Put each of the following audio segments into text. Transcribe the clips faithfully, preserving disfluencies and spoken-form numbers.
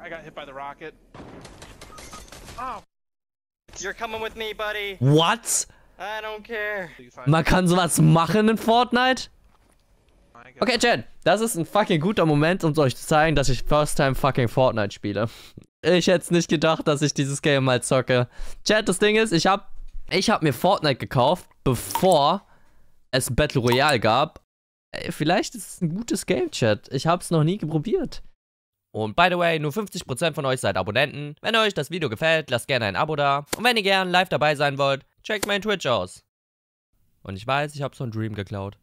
I got hit by the rocket. Oh. You're coming with me, buddy. What? I don't care. Man kann sowas machen in Fortnite? Okay, Chat, das ist ein fucking guter Moment, um euch zu zeigen, dass ich First Time fucking Fortnite spiele. Ich hätte es nicht gedacht, dass ich dieses Game mal zocke. Chat, das Ding ist, ich hab, ich hab mir Fortnite gekauft, bevor es Battle Royale gab. Ey, vielleicht ist es ein gutes Game, Chat. Ich hab's noch nie probiert. Und by the way, nur fünfzig Prozent von euch seid Abonnenten. Wenn euch das Video gefällt, lasst gerne ein Abo da. Und wenn ihr gern live dabei sein wollt, checkt mein Twitch aus. Und ich weiß, ich habe so ein Dream geklaut.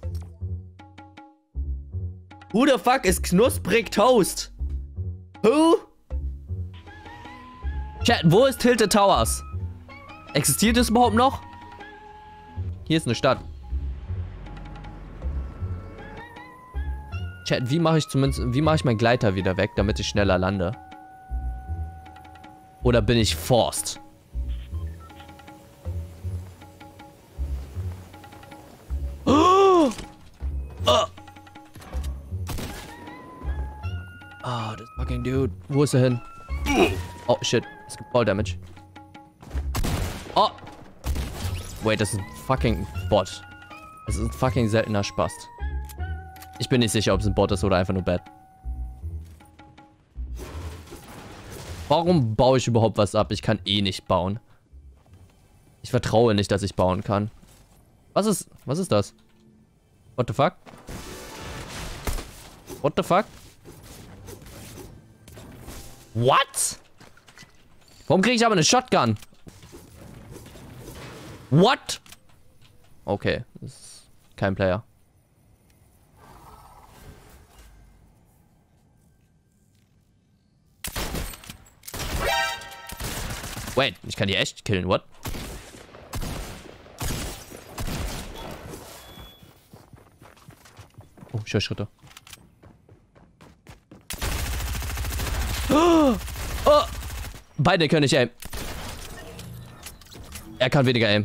Who the fuck ist knusprig Toast? Who? Chat, wo ist Tilted Towers? Existiert es überhaupt noch? Hier ist eine Stadt. Chat, wie mache ich zumindest, wie mache ich meinen Gleiter wieder weg, damit ich schneller lande? Oder bin ich forced? Oh! Oh! Oh, das fucking Dude. Wo ist er hin? Oh, shit. Es gibt Ball Damage. Oh! Wait, das ist ein fucking Bot. Das ist ein fucking seltener Spast. Ich bin nicht sicher, ob es ein Bot ist oder einfach nur Bad. Warum baue ich überhaupt was ab? Ich kann eh nicht bauen. Ich vertraue nicht, dass ich bauen kann. Was ist... Was ist das? What the fuck? What the fuck? What? Warum kriege ich aber eine Shotgun? What? Okay, das ist kein Player. Wait, ich kann die echt killen, what? Oh, ich höre Schritte. Oh, oh. Beide können nicht aim. Er kann weniger aim.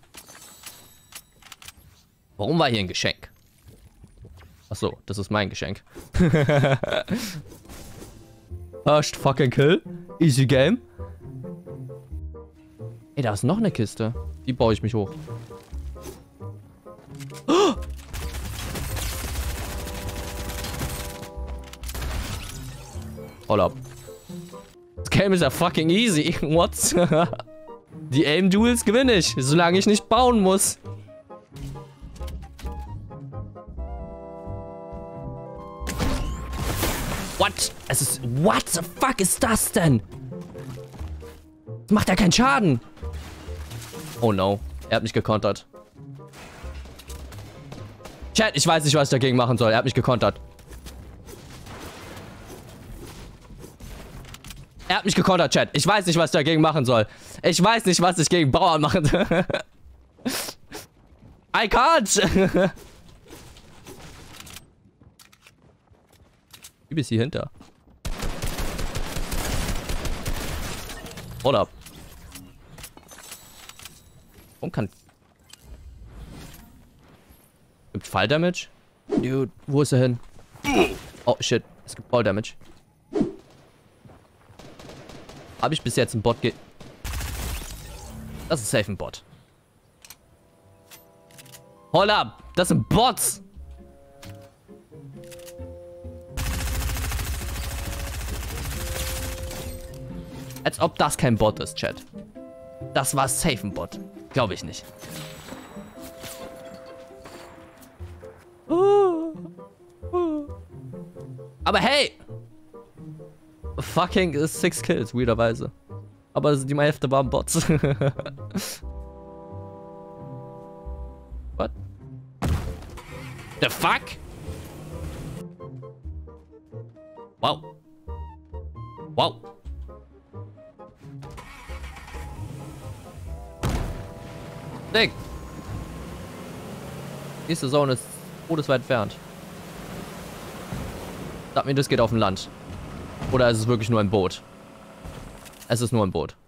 Warum war hier ein Geschenk? Achso, das ist mein Geschenk. First fucking kill. Easy game. Ey, da ist noch eine Kiste. Die baue ich mich hoch. Oh! Hold up. Das Game ist ja fucking easy. What? Die Aim-Duels gewinne ich, solange ich nicht bauen muss. What? Es ist... What the fuck ist das denn? Das macht ja keinen Schaden. Oh no. Er hat mich gekontert. Chat, ich weiß nicht, was ich dagegen machen soll. Er hat mich gekontert. Er hat mich gekontert, Chat. Ich weiß nicht, was ich dagegen machen soll. Ich weiß nicht, was ich gegen Bauern machen soll. I can't. Wie bist du hier hinter? Hold up. Warum kann... Gibt Fall Damage? Dude, wo ist er hin? Oh shit, es gibt Fall Damage. Habe ich bis jetzt einen Bot ge... Das ist safe ein Bot. Hold up, das sind Bots. Als ob das kein Bot ist, Chat. Das war safe ein Bot. Glaube ich nicht. Aber hey! Fucking six Kills, weirderweise. Aber die Hälfte waren Bots. What? The fuck? Wow. Wow. Dick. Nächste Zone ist todesweit entfernt. Sag mir, das geht auf dem Land. Oder ist es wirklich nur ein Boot? Es ist nur ein Boot.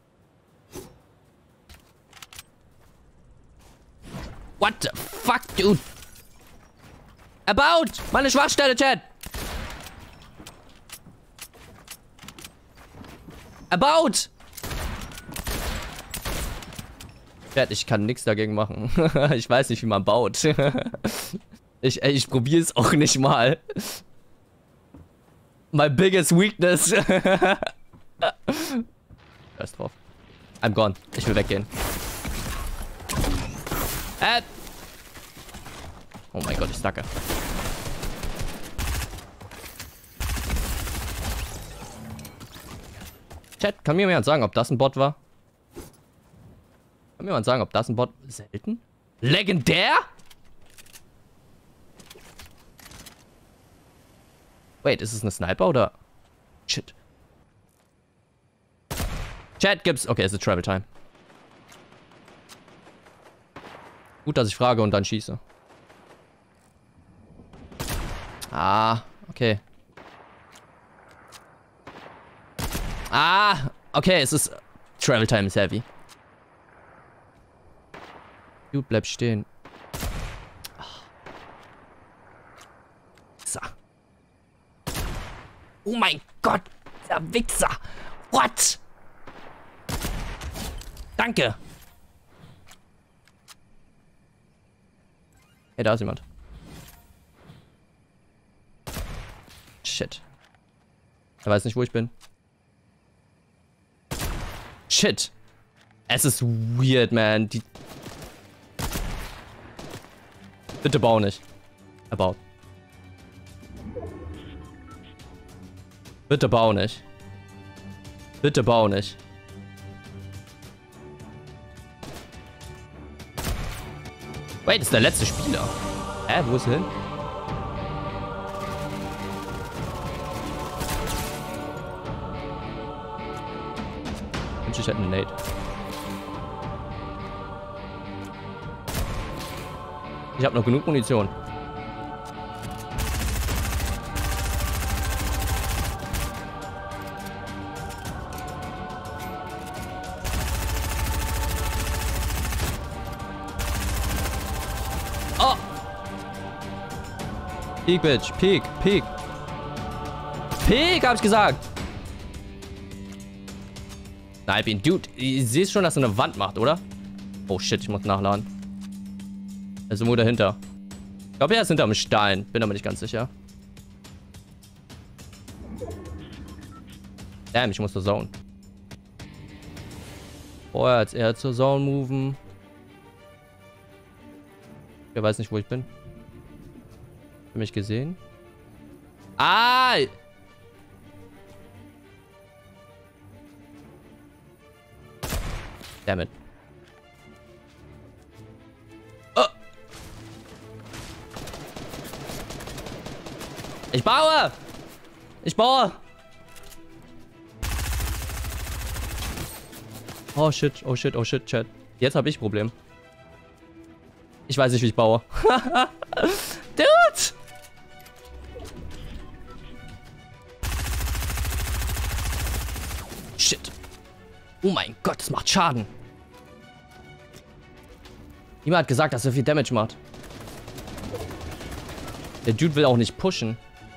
What the fuck, dude? About! Meine Schwachstelle, Chat! About! Ich kann nichts dagegen machen. Ich weiß nicht, wie man baut. Ich, ich probiere es auch nicht mal. My biggest weakness. Scheiß drauf. I'm gone. Ich will weggehen. Äh. Oh mein Gott, ich stacke. Chat, kann mir jemand sagen, ob das ein Bot war? Kann mir jemand sagen, ob das ein Bot... Selten? Legendär? Wait, ist es eine Sniper oder... Shit. Chat, gibt's... Okay, es ist Travel Time. Gut, dass ich frage und dann schieße. Ah, okay. Ah, okay, es ist... Travel Time ist heavy. Dude, bleib stehen. So. Oh mein Gott, der Wichser. What? Danke. Hey, da ist jemand. Shit. Er weiß nicht, wo ich bin. Shit. Es ist weird, man. Die... Bitte bau nicht. Er baut. Bitte bau nicht. Bitte bau nicht. Wait, das ist der letzte Spieler. Hä, wo ist er hin? Ich wünschte, ich hätte eine Nade. Ich habe noch genug Munition. Oh! Peek, Bitch. Peek, Peek. Peek, hab ich gesagt. Snipe ihn. Dude, ihr seht schon, dass er eine Wand macht, oder? Oh shit, ich muss nachladen. Er ist irgendwo dahinter. Ich glaube, er ist hinterm Stein. Bin aber nicht ganz sicher. Damn, ich muss zur Zone. Vorher als er zur Zone moven. Ich weiß nicht, wo ich bin. Hab mich gesehen. Ah! Damn it. Oh! Ich baue! Ich baue! Oh shit, oh shit, oh shit, Chat. Jetzt habe ich ein Problem. Ich weiß nicht, wie ich baue. Dude! Shit. Oh mein Gott, das macht Schaden. Niemand hat gesagt, dass er viel Damage macht. Der Dude will auch nicht pushen.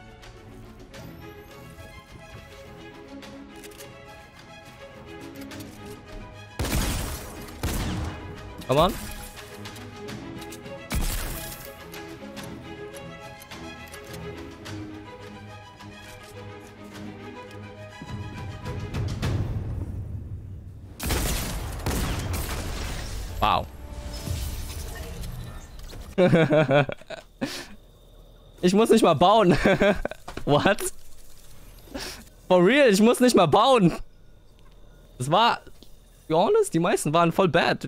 Come on. Wow. Ich muss nicht mal bauen. What? For real, ich muss nicht mal bauen. Das war... To be honest, die meisten waren voll bad.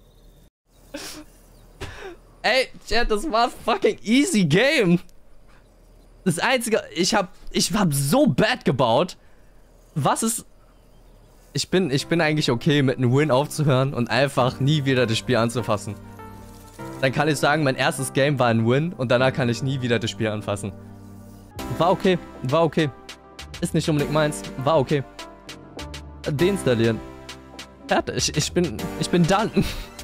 Ey, Chat, das war fucking easy game. Das einzige... Ich hab... Ich hab so bad gebaut. Was ist... Ich bin, ich bin eigentlich okay, mit einem Win aufzuhören und einfach nie wieder das Spiel anzufassen. Dann kann ich sagen, mein erstes Game war ein Win und danach kann ich nie wieder das Spiel anfassen. War okay, war okay. Ist nicht unbedingt meins, war okay. Deinstallieren. Fertig, ich bin, ich bin done.